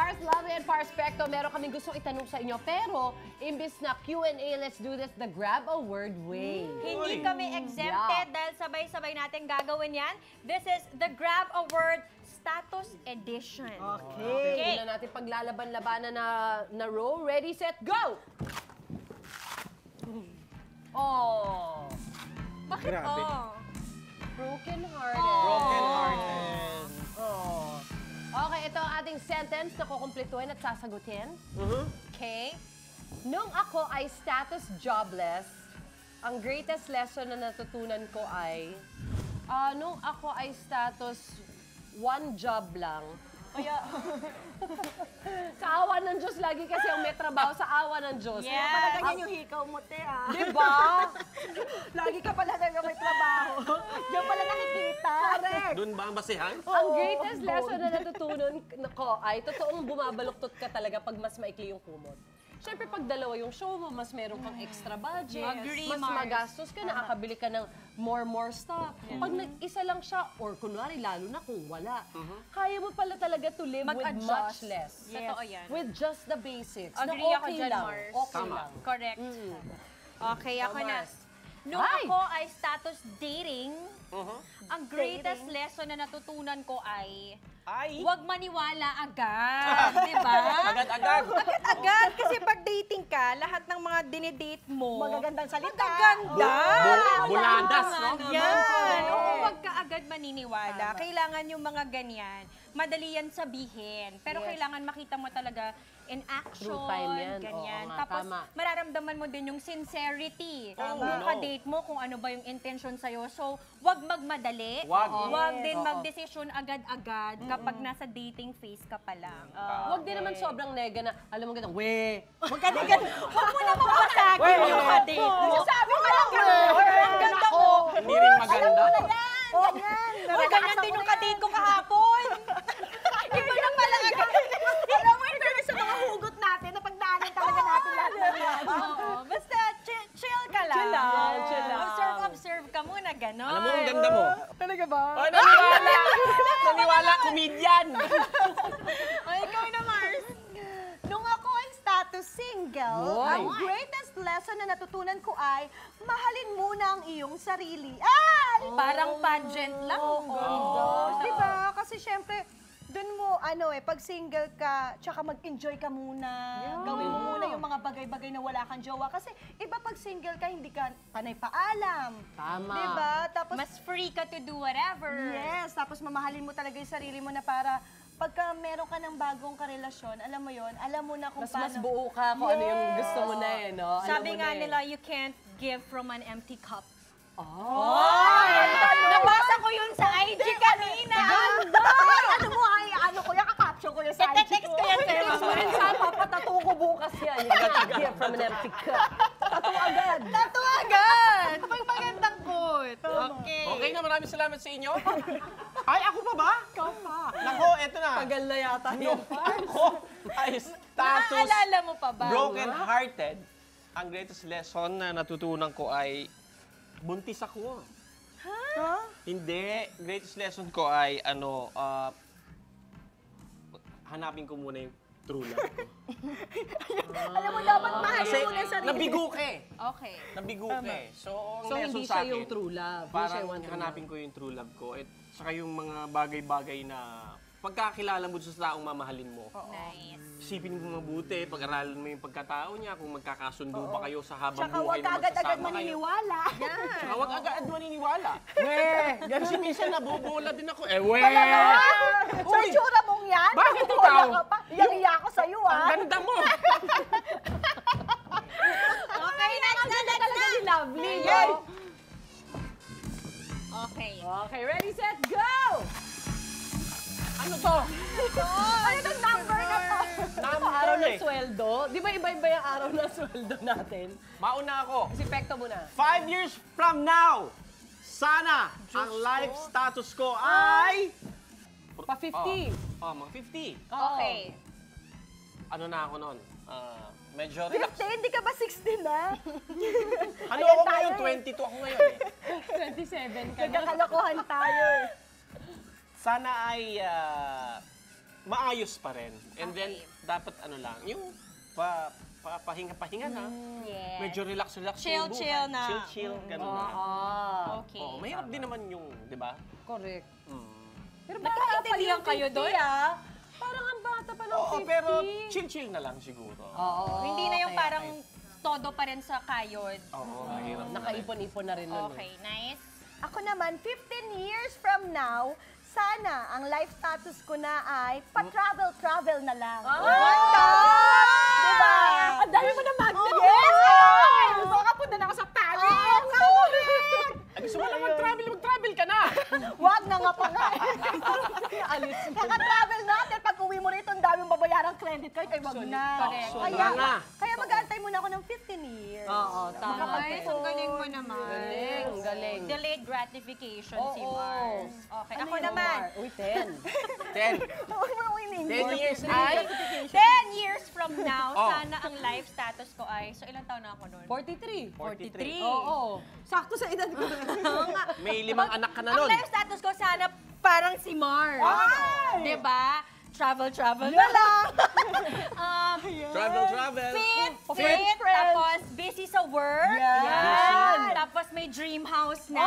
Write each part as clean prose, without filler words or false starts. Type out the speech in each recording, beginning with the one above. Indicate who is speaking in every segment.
Speaker 1: Pars Lovely and Pars Pecto, meron kaming gustong itanong sa inyo. Pero, imbis na Q&A, let's do this the Grab a Word way.
Speaker 2: Hindi kami exempted dahil sabay-sabay natin gagawin yan. This is the Grab a Word Status Edition.
Speaker 1: Okay. Hindi na natin paglalaban-labanan na row. Ready, set, go! Oh.
Speaker 2: Bakit
Speaker 3: Grabe.
Speaker 1: Broken-hearted.
Speaker 3: Broken-hearted.
Speaker 1: Oh. Okay, ito ang ating sentence na kukumpletuhin at sasagutin. Okay. Nung ako ay status jobless, ang greatest lesson na natutunan ko ay, nung ako ay status one job lang. Kaya, sa awa ng Diyos, lagi kasi ang may trabaho sa awa ng Diyos.
Speaker 2: Yes.
Speaker 1: Kaya pala ganyan yung hikaw mo, te, Diba? Lagi ka pala na may trabaho. Diyan pala nakikita. Correct.
Speaker 3: Doon ba ang basehan?
Speaker 1: Ang greatest lesson na natutunan ko ay totoong bumabaluktot ka talaga pag mas maikli yung kumot. Siyempre, pag dalawa yung show mo, mas meron kang extra budget,
Speaker 2: Agree,
Speaker 1: mas
Speaker 2: Mars.
Speaker 1: magastos ka, nakakabili ka ng more stuff. Pag nag-isa lang siya, or kunwari, lalo na kung wala, kaya mo pala talaga to live with
Speaker 2: Mag-adjust.
Speaker 1: much less.
Speaker 2: Totoo yan.
Speaker 1: With just the basics.
Speaker 2: Agree
Speaker 1: na
Speaker 2: ako
Speaker 1: okay
Speaker 2: dyan,
Speaker 1: lang.
Speaker 2: Mars.
Speaker 1: Okay
Speaker 3: Tama.
Speaker 1: lang.
Speaker 2: Correct. Okay, ako na.
Speaker 1: Mars.
Speaker 2: Nung
Speaker 1: Ay!
Speaker 2: ako ay status dating, ang greatest lesson na natutunan ko ay huwag maniwala agad, di ba?
Speaker 3: Agad-agad.
Speaker 2: Agad, kasi pag dating ka, lahat ng mga dinidate mo,
Speaker 1: Magagandang salita.
Speaker 2: magaganda.
Speaker 3: Bulandas, no?
Speaker 2: Yan. Oo, huwag ka agad maniniwala. Kailangan yung mga ganyan, madali yan sabihin. Pero
Speaker 1: Yes.
Speaker 2: kailangan makita mo talaga in action.
Speaker 1: True time yan.
Speaker 2: Ganyan.
Speaker 1: Oo nga,
Speaker 2: Tapos,
Speaker 1: tama.
Speaker 2: mararamdaman mo din yung sincerity.
Speaker 3: Tama.
Speaker 2: Yung ka-date mo, kung ano ba yung intention sa'yo. So, huwag magmadali.
Speaker 3: Wag.
Speaker 2: Huwag
Speaker 1: Yes.
Speaker 2: din
Speaker 1: Oo.
Speaker 2: magdesisyon agad-agad kapag nasa dating phase ka pa lang.
Speaker 1: Huwag din naman sobrang nega na, alam mo ganun, we.
Speaker 2: Huwag mo naman pasagin yung ka-date mo.
Speaker 1: Sabi ko lang, we.
Speaker 2: Ang ganda mo.
Speaker 3: Hindi rin maganda.
Speaker 2: Uy, ganyan din yung ka-date ko kahapon. Iba na pala agad.
Speaker 1: Alam mo, in fairness sa mga hugot natin, na pagdaanan talaga natin lahat ng yan.
Speaker 2: Oo, basta chill ka lang.
Speaker 1: Chill lang, chill lang.
Speaker 2: Observe ka muna, gano'n.
Speaker 3: Alam mo, ang ganda mo.
Speaker 1: Talaga ba?
Speaker 3: Ay, naniwala! Naniwala, comedian!
Speaker 2: O, ikaw na, Mars.
Speaker 4: Nung ako ay status single,
Speaker 1: Boy.
Speaker 4: ang greatest lesson na natutunan ko ay mahalin muna ang iyong sarili. Ay!
Speaker 2: Parang pageant lang.
Speaker 4: Oh, di ba? Kasi syempre, dun mo, pag single ka, tsaka mag-enjoy ka muna. Gawin mo muna yung mga bagay-bagay na wala kang jowa. Kasi iba pag single ka, hindi ka panay paalam.
Speaker 1: Tama.
Speaker 4: Di ba? Tapos,
Speaker 2: Mas free ka to do whatever.
Speaker 4: yes, tapos mamahalin mo talaga yung sarili mo na para pagka meron ka ng bagong karelasyon, alam mo yon, alam mo na kung
Speaker 1: Mas
Speaker 4: paano.
Speaker 1: buo ka kung ano yung gusto mo na eh, no? Alam
Speaker 2: Sabi
Speaker 1: mo
Speaker 2: nga
Speaker 1: na eh.
Speaker 2: nila, you can't give from an empty cup.
Speaker 4: Nabasa ko yun sa IG kanina. Ano mo ay, ko yung kakaption ko yung sa IG
Speaker 2: Ite-text ko yan sa'yo.
Speaker 1: Text mo rin sa papatato ko bukas yan. You can't give from an empty cup. Tato agad.
Speaker 2: Tato agad! Magpagandang quote. Okay.
Speaker 3: Okay na, maraming salamat sa inyo. Ay, ako pa ba? Ikaw pa. Nako, eto na.
Speaker 1: Tagal na yata yun.
Speaker 3: Ako ay status
Speaker 2: Naaalala mo pa ba?
Speaker 3: broken-hearted. Ang greatest lesson na natutunan ko ay buntis ako. Hindi. Greatest lesson ko ay hanapin ko muna yung true love ko.
Speaker 4: Alam mo, dapat mahalin
Speaker 3: Kasi
Speaker 4: mo na yung sarili.
Speaker 3: nabigo ka eh.
Speaker 2: Okay.
Speaker 3: Nabigo ka eh. So, ang
Speaker 1: So,
Speaker 3: lesson
Speaker 1: hindi
Speaker 3: sa
Speaker 1: siya
Speaker 3: akin,
Speaker 1: yung true love. Hindi siya
Speaker 3: parang
Speaker 1: yung one true
Speaker 3: hanapin
Speaker 1: love.
Speaker 3: ko yung true love ko. At saka yung mga bagay-bagay na pagkakilala mo sa taong mamahalin mo.
Speaker 2: Nice.
Speaker 3: Isipin mo mabuti, pag-aralan mo yung pagkatao niya, kung magkakasundo ba kayo sa habang
Speaker 4: Tsaka
Speaker 3: buhay
Speaker 4: huwag
Speaker 3: na
Speaker 4: ka agad-agad
Speaker 3: magsasama kayo.
Speaker 4: maniniwala.
Speaker 3: Tsaka huwag agad maniniwala. Kasi minsan nabubola din ako.
Speaker 4: Sa itsura mong yan?
Speaker 3: Bakit
Speaker 4: Wala
Speaker 3: ikaw?
Speaker 4: ka pa. Iyang-iya ako sa'yo,
Speaker 3: Ang ganda mo!
Speaker 2: Okay, next na.
Speaker 1: Si Lovely,
Speaker 3: Yay!
Speaker 1: no?
Speaker 2: Okay.
Speaker 1: Okay, ready, set, go!
Speaker 3: Ano to?
Speaker 4: Ano itong number na to?
Speaker 3: Number
Speaker 1: Araw ng
Speaker 3: eh.
Speaker 1: sweldo. Di ba iba-iba yung araw ng sweldo natin?
Speaker 3: Mauna ako.
Speaker 1: Si Pecto muna.
Speaker 3: 5 years from now, sana ang life status ko ay...
Speaker 1: Pa 50.
Speaker 3: Mga 50.
Speaker 2: Okay.
Speaker 3: Ano na ako nun? Medyo relax.
Speaker 4: 50? Hindi ka ba 60 na?
Speaker 3: Ano
Speaker 4: Ayan
Speaker 3: ako
Speaker 4: tayo
Speaker 3: ngayon?
Speaker 4: eh.
Speaker 3: 22 ako ngayon eh.
Speaker 1: 27 ka na.
Speaker 4: Nagkakalokohan tayo eh.
Speaker 3: Sana ay maayos pa rin. And then,
Speaker 2: Okay.
Speaker 3: dapat ano lang, yung pahinga-pahinga na.
Speaker 2: Yes.
Speaker 3: Medyo relax-relax
Speaker 2: Chill,
Speaker 3: yung buhay.
Speaker 2: chill na.
Speaker 3: Chill, gano'n na.
Speaker 2: Okay.
Speaker 3: Oo, mahirap din naman yung, di ba?
Speaker 1: Correct.
Speaker 3: Mm.
Speaker 1: Pero bata pa
Speaker 2: Nagkaintindihan
Speaker 1: yung
Speaker 2: kayo
Speaker 1: 50,
Speaker 2: doon?
Speaker 1: ah. Parang ang bata pa ng 50.
Speaker 3: Oo, pero chill-chill na lang siguro.
Speaker 1: Oo.
Speaker 2: Hindi na yung
Speaker 1: okay,
Speaker 2: parang
Speaker 1: okay.
Speaker 2: todo pa rin sa kayod.
Speaker 3: Oo, mahirap na rin.
Speaker 1: Nakaipon-ipon na rin nun.
Speaker 2: Okay, nice.
Speaker 4: Ako naman, 15 years from now, sana ang life status ko na ay pa-travel-travel na lang. Diba?
Speaker 1: Ang dami mo na magnet.
Speaker 4: Yes!
Speaker 1: Gusto ka punta na ako sa Paris.
Speaker 3: Ay, gusto mo lang mag-travel ka na!
Speaker 4: Wag na nga pa nga.
Speaker 1: Alis mo.
Speaker 4: Kaka-travel natin. Pag uwi mo rito, ang daming babayarang credit card. Ay, wag na.
Speaker 2: Correct.
Speaker 3: Sobra nga.
Speaker 4: Kaya mag-aantay muna ako ng 15 years.
Speaker 1: Oo, tama.
Speaker 2: Nice, ang galing mo naman.
Speaker 1: Galing, ang galing.
Speaker 2: Delayed gratification si
Speaker 1: Oo.
Speaker 2: Mars. Okay,
Speaker 1: Ano
Speaker 2: ako
Speaker 1: yun,
Speaker 2: naman.
Speaker 1: Mar? Uy, 10.
Speaker 3: 10.
Speaker 4: Huwag mo winning.
Speaker 3: 10 years ay...
Speaker 2: 10 years from now,
Speaker 3: Oh.
Speaker 2: sana ang life status ko ay, so ilang taon na ako nun?
Speaker 1: 43.
Speaker 3: 43.
Speaker 1: Oo. Sakto sa edad ko.
Speaker 3: May 5 anak ka na
Speaker 2: Ang
Speaker 3: nun.
Speaker 2: life status ko sana parang si Mars.
Speaker 4: Ay!
Speaker 2: Diba? Travel na lang.
Speaker 3: Travel.
Speaker 2: Fit, tapos busy sa work.
Speaker 1: Yan.
Speaker 2: Tapos may dream house na.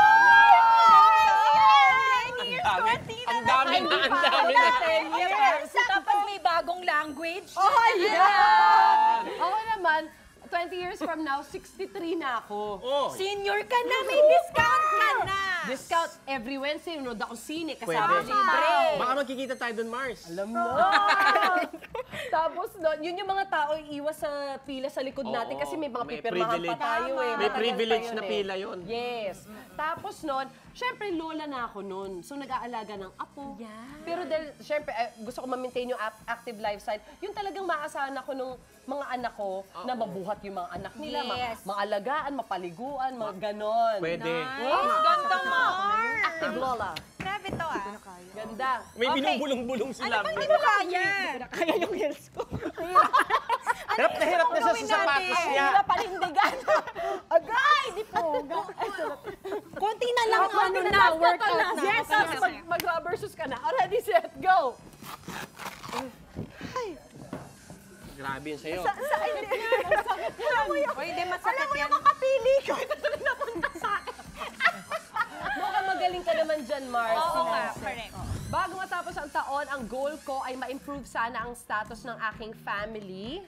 Speaker 3: Ang dami na.
Speaker 1: 10 years.
Speaker 2: Tapos may bagong language.
Speaker 1: Yan. Ako naman, 20 years from now, 63 na ako.
Speaker 3: Oh,
Speaker 2: Senior ka na, may discount ka na.
Speaker 1: Discount every Wednesday, nanood ako sine, kasama
Speaker 3: Pwede.
Speaker 1: libre.
Speaker 3: baka magkikita tayo dun, Mars.
Speaker 1: Alam mo. Tapos doon, yun yung mga tao iiwas sa pila sa likod natin
Speaker 3: Oo.
Speaker 1: kasi may mga
Speaker 3: May
Speaker 1: pipirmahan pa
Speaker 3: privilege.
Speaker 1: tayo eh.
Speaker 3: May
Speaker 1: Matagal
Speaker 3: privilege
Speaker 1: pa yun
Speaker 3: na
Speaker 1: eh.
Speaker 3: pila yun.
Speaker 1: Yes. Tapos noon, syempre lola na ako noon. So nag-aalaga ng apo.
Speaker 2: Yan.
Speaker 1: Pero dahil syempre gusto ko ma-maintain yung active lifestyle, yung talagang maasahan ako nung mga anak ko na mabuhat yung mga anak nila,
Speaker 2: Yes.
Speaker 1: maalagaan, mapaliguan, mga ganon.
Speaker 3: Pwede.
Speaker 2: Nice. Ganda, Mars.
Speaker 1: Active lola.
Speaker 2: Grabe to ah.
Speaker 1: Ganda.
Speaker 3: May
Speaker 2: Okay.
Speaker 3: binubulong-bulong sila.
Speaker 2: Hindi mo kaya.
Speaker 4: Kaya yung heels ko.
Speaker 3: Hirap na siya sa sapatos niya.
Speaker 4: palindigan. Agay! Di po.
Speaker 2: Konti na lang
Speaker 1: Ano na, workout na. Yes, tapos mag-rubber shoes ka na. Already set, go!
Speaker 3: Grabe yun sa'yo.
Speaker 4: Alam mo yung,
Speaker 2: Pwede
Speaker 4: alam
Speaker 2: masakit
Speaker 4: mo
Speaker 2: yan.
Speaker 4: yung makapili ko. Ito talaga napunta sa akin.
Speaker 1: Mukhang magaling ka naman dyan, Mars.
Speaker 2: Oo nga, correct.
Speaker 1: Bago matapos ang taon, ang goal ko ay ma-improve sana ang status ng aking family.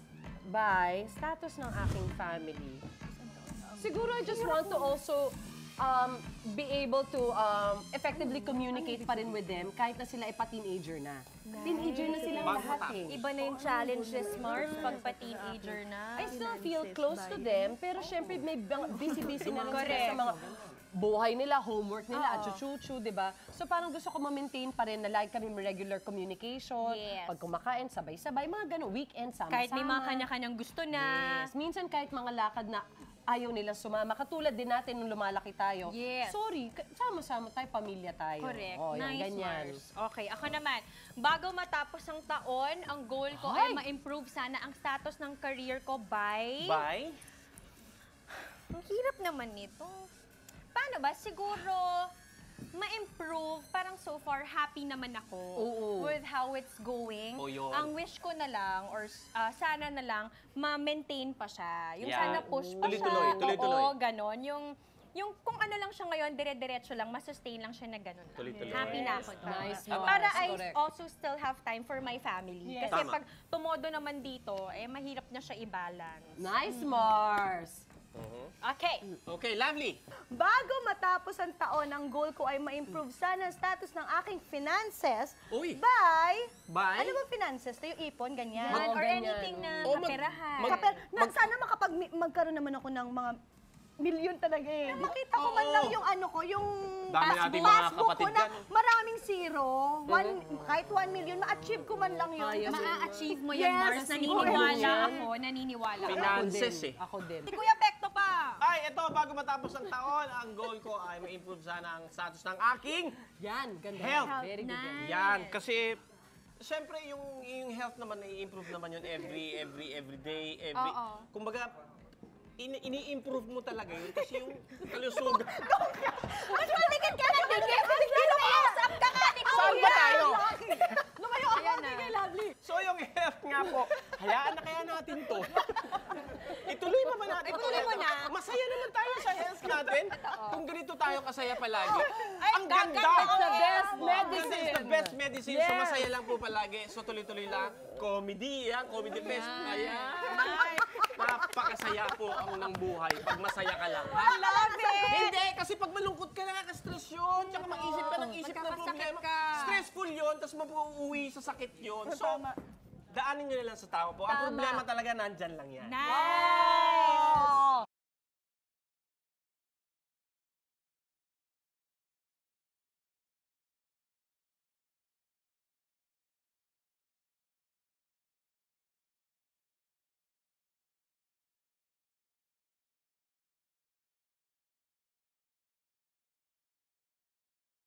Speaker 1: Status ng aking family. Siguro I just want to also be able to effectively communicate pa rin with them kahit na sila ay pa-teenager na. Teenager na silang lahat eh.
Speaker 2: Iba na yung challenges, Mars, pag pa-teenager na.
Speaker 1: I still feel close to them, pero syempre may busy-busy na rin sila
Speaker 2: Correct.
Speaker 1: sa mga buhay nila, homework nila, at chuchu, di ba? So parang gusto ko ma-maintain pa rin na like kami may regular communication.
Speaker 2: Yes.
Speaker 1: Pag kumakain, sabay-sabay, mga ganun, weekend, sama-sama.
Speaker 2: Kahit may mga kanya-kanyang gusto na.
Speaker 1: Yes. Minsan kahit mga lakad na ayaw nila sumama. Katulad din natin nung lumalaki tayo.
Speaker 2: Yes.
Speaker 1: Sorry, sama-sama tayo, pamilya tayo.
Speaker 2: Correct.
Speaker 1: Oh, yan,
Speaker 2: Nice,
Speaker 1: ganyan.
Speaker 2: Mars. Okay, ako naman. Bago matapos ang taon, ang goal ko ay ma-improve sana ang status ng career ko by...
Speaker 3: Bye.
Speaker 2: Ang hirap naman nito. Paano ba? Siguro, ma-improve. Parang so far, happy naman ako
Speaker 1: Oo.
Speaker 2: with how it's going.
Speaker 3: O, yun.
Speaker 2: Ang wish ko na lang, or sana na lang, ma-maintain pa siya. Yung
Speaker 3: Yan.
Speaker 2: sana push pa
Speaker 3: Tuloy-tuloy,
Speaker 2: siya.
Speaker 3: tuloy-tuloy.
Speaker 2: Oo, ganon. Yung kung ano lang siya ngayon, dire-diretso lang, masustain lang siya na ganon lang.
Speaker 3: Tuloy-tuloy.
Speaker 2: Happy na ako doon.
Speaker 1: Nice,
Speaker 2: Para
Speaker 1: Mars.
Speaker 2: I
Speaker 1: Correct.
Speaker 2: also still have time for my family.
Speaker 1: Yes.
Speaker 2: Kasi
Speaker 3: Tama.
Speaker 2: pag tumodo naman dito, mahirap na siya i-balance.
Speaker 1: Nice, Mars.
Speaker 2: Okay.
Speaker 3: Okay, lovely.
Speaker 4: Bago matapos ang taon, ang goal ko ay ma-improve sana ang status ng aking finances
Speaker 3: Uy.
Speaker 4: by...
Speaker 3: Bye.
Speaker 4: Ano bang finances? Ito yung ipon, ganyan.
Speaker 2: Yan,
Speaker 1: Oo,
Speaker 2: or
Speaker 1: ganyan.
Speaker 2: anything na
Speaker 3: Oh,
Speaker 2: kaperahan.
Speaker 4: Sana magkaroon naman ako ng mga milyon talaga eh. Makita ko man
Speaker 3: Oo.
Speaker 4: lang yung ano ko, yung
Speaker 3: Dami nating mga
Speaker 4: passbook ko
Speaker 3: kapatid
Speaker 4: na
Speaker 3: dyan.
Speaker 4: maraming zero. Kahit 1 million, ma-achieve ko man lang yun.
Speaker 1: Kaya
Speaker 4: Kasi-
Speaker 2: Ma-achieve mo yan,
Speaker 4: Yes,
Speaker 2: Mars. Naniniwala
Speaker 1: yan.
Speaker 2: ako. Naniniwala ako.
Speaker 3: Finances eh.
Speaker 1: Ako din.
Speaker 2: Si Kuya Pekto pa.
Speaker 3: Ay, ito, bago matapos ang taon, ang goal ko ay ma-improve sana ang status ng aking
Speaker 1: Yan, ganda.
Speaker 3: Health.
Speaker 1: Very good. yan.
Speaker 3: yan. Kasi, siyempre, yung health naman, i-improve naman yun every day,
Speaker 2: Oo.
Speaker 3: kumbaga, ini-improve mo talaga yun kasi yung kalusugan.
Speaker 2: Mas matigit ka na tigit. Hindi na up ka ka.
Speaker 3: Saan ba tayo?
Speaker 4: Lumayo
Speaker 3: lovely. So yung health nga po, hayaan na kaya natin to. Ituloy pa ba natin?
Speaker 2: Ituloy mo na.
Speaker 3: Masaya naman tayo sa health natin. Kung ganito tayo kasaya palagi. Ang ganda!
Speaker 1: It's the best
Speaker 3: It's
Speaker 1: medicine.
Speaker 3: the best medicine. So
Speaker 1: Yes.
Speaker 3: masaya lang po palagi. So tuloy-tuloy lang. Comedy, yan. Comedy fest. Ayan. Napakasaya po ang ng buhay pag masaya ka lang. Ha?
Speaker 4: Love it!
Speaker 3: Hindi, kasi pag malungkot ka, nakaka-stress yun. Tsaka mag-isip ka ng isip ng
Speaker 2: Magkakasakit
Speaker 3: problema.
Speaker 2: ka.
Speaker 3: Stressful yun, tapos mapuuwi sa sakit yun. So,
Speaker 4: Tama.
Speaker 3: daanin nyo na lang sa tao po. Ang
Speaker 2: Tama.
Speaker 3: problema talaga, nandyan lang yan.
Speaker 2: Nice!